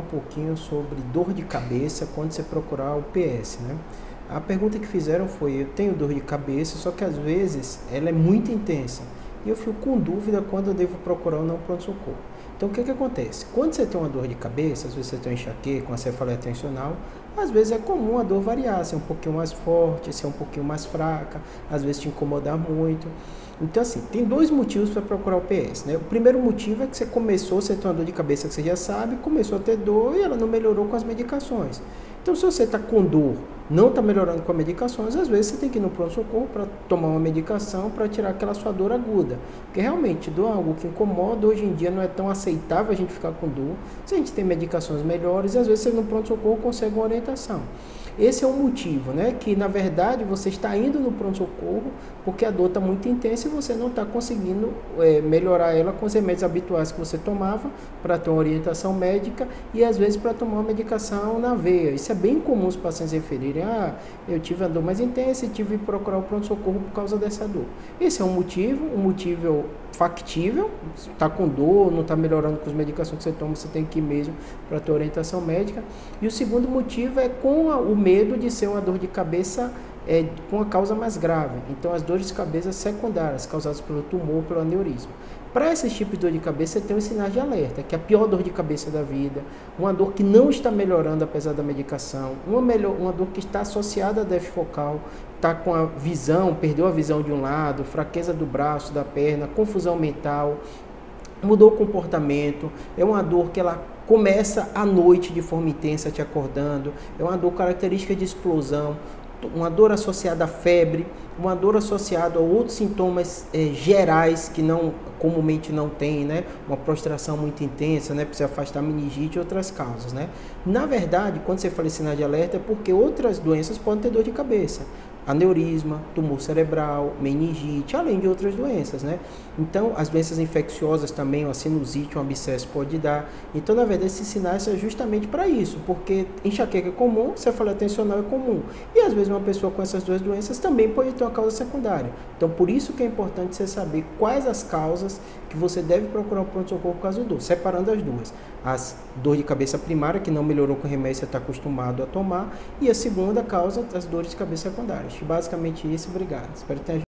pouquinho sobre dor de cabeça quando você procurar o PS, né? A pergunta que fizeram foi, eu tenho dor de cabeça, só que às vezes ela é muito intensa e eu fico com dúvida quando eu devo procurar ou não pronto-socorro. Então o que que acontece? Quando você tem uma dor de cabeça, às vezes você tem uma enxaqueca, uma cefaleia tensional, às vezes é comum a dor variar, ser um pouquinho mais forte, ser um pouquinho mais fraca, às vezes te incomodar muito. Então assim, tem dois motivos para procurar o PS, né? O primeiro motivo é que você começou, você tem uma dor de cabeça que você já sabe, começou a ter dor e ela não melhorou com as medicações. Então se você está com dor, não está melhorando com as medicações, às vezes você tem que ir no pronto-socorro para tomar uma medicação para tirar aquela sua dor aguda. Porque realmente, dor é algo que incomoda, hoje em dia não é tão aceitável a gente ficar com dor. Se a gente tem medicações melhores, às vezes você no pronto-socorro consegue uma orientação. Esse é o motivo, né? Que na verdade você está indo no pronto-socorro porque a dor está muito intensa e você não está conseguindo melhorar ela com os remédios habituais que você tomava para ter uma orientação médica e às vezes para tomar uma medicação na veia. Isso é bem comum os pacientes referirem, eu tive a dor mais intensa e tive que procurar o pronto-socorro por causa dessa dor. Esse é um motivo factível, está com dor, não está melhorando com as medicações que você toma, você tem que ir mesmo para ter orientação médica. E o segundo motivo é com o medo de ser uma dor de cabeça com a causa mais grave. Então, as dores de cabeça secundárias, causadas pelo tumor, pelo aneurisma. Para esses tipos de dor de cabeça, você tem um sinal de alerta, que é a pior dor de cabeça da vida, uma dor que não está melhorando apesar da medicação, uma dor que está associada a déficit focal, está com a visão, perdeu a visão de um lado, fraqueza do braço, da perna, confusão mental, mudou o comportamento, é uma dor que ela começa à noite de forma intensa te acordando, é uma dor característica de explosão, uma dor associada à febre, uma dor associada a outros sintomas gerais que comumente não tem, né? Uma prostração muito intensa, né? Precisa afastar meningite e outras causas, né? Na verdade, quando você fala em sinal de alerta é porque outras doenças podem ter dor de cabeça. Aneurisma, tumor cerebral, meningite, além de outras doenças, né? Então, as doenças infecciosas também, uma sinusite, um abscesso pode dar. Então, na verdade, esses sinais são justamente para isso, porque enxaqueca é comum, cefaleia tensional é comum. E, às vezes, uma pessoa com essas duas doenças também pode ter uma causa secundária. Então, por isso que é importante você saber quais as causas que você deve procurar um pronto-socorro por causa da dor, separando as duas. As dor de cabeça primária, que não melhorou com o remédio que você está acostumado a tomar, e a segunda causa, as dores de cabeça secundárias. Basicamente isso, obrigado. Espero que tenha